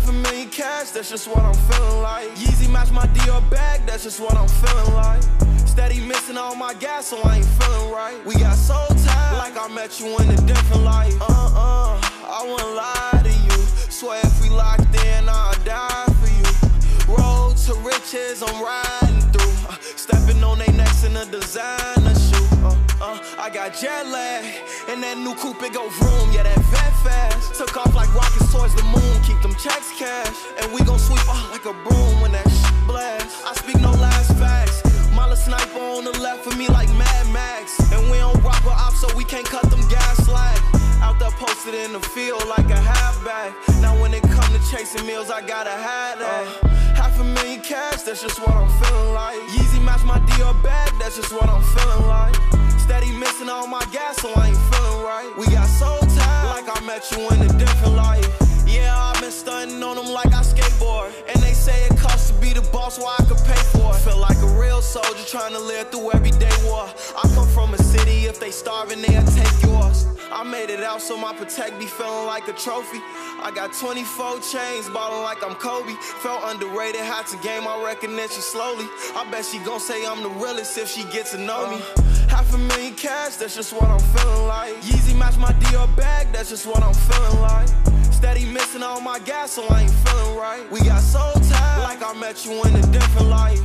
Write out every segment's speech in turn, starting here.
$500,000 cash, that's just what I'm feeling like. Yeezy match my Dior bag, that's just what I'm feeling like. Steady missing all my gas, so I ain't feeling right. We got so tired, like I met you in a different life. I wouldn't lie to you. Swear if we locked in, I'll die for you. Road to riches, I'm riding through. Stepping on they necks in a designer shoe. I got jet lag, and that new coupe, it go vroom. Yeah, that vet fast. Took off like rockets towards the moon. Keep them checks cash, and we gon' sweep like a broom when that shit blast. I speak no last facts. Mala sniper on the left of me like Mad Max. And we don't rock with ops, so we can't cut them gas slack. Out there posted in the field like a halfback. Now when it come to chasing meals, I gotta have that. $500,000 cash, that's just what I'm feeling like. Yeezy match my Dior bag, that's just what I'm feeling like. Steady missing all my gas, so I ain't feeling right. We got so tired, like I met you in a different life. Yeah, I've been stunting on them like I skateboard. And they say it costs to be the boss, why I could pay for it. Feel like a real soldier trying to live through everyday war. I come from a city, if they starving, they'll take yours. I made it out, so my Protect be feeling like a trophy. I got 24 chains, ballin' like I'm Kobe. Felt underrated, had to gain my recognition slowly. I bet she gon' say I'm the realest if she gets to know me. $500,000 cash, that's just what I'm feeling like. Yeezy match my Dior bag, that's just what I'm feeling like. Steady missing all my gas, so I ain't feeling right. We got so tired, like I met you in a different life.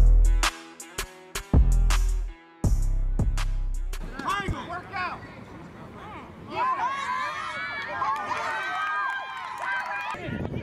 Work out. Yeah.